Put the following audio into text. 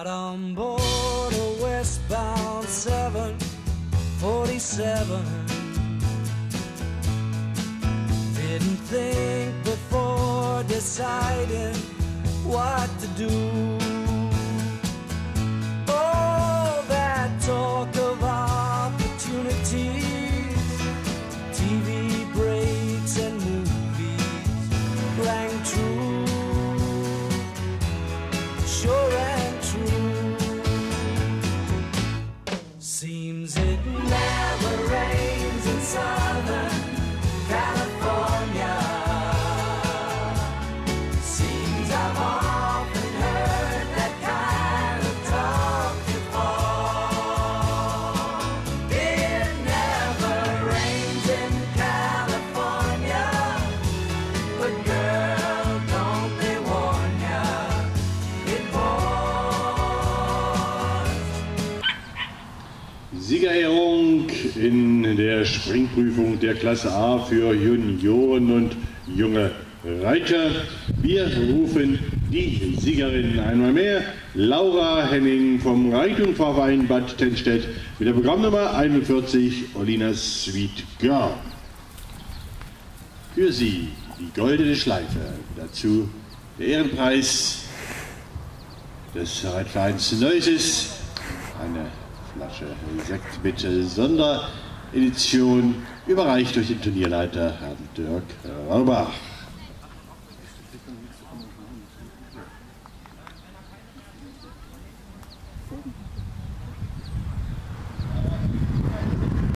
on board a westbound 747. Didn't think before deciding what to do. Oh, that talk of opportunities, TV breaks and movies rang true, sure and true. Seems it never rains in Southern California. Seems I've often heard that kind of talk before. It never rains in California, but girl, don't they warn ya, it pours. Siegerehrung in der Springprüfung der Klasse A für Junioren und junge Reiter. Wir rufen die Siegerin einmal mehr, Laura Henning vom Reitungverein Bad Tennstedt mit der Programmnummer 41, Olina Sweet Girl. Für sie die goldene Schleife, dazu der Ehrenpreis des Reitvereins Neuses, eine Flasche Sekt mit Sonderedition, überreicht durch den Turnierleiter Herrn Dirk Raubach.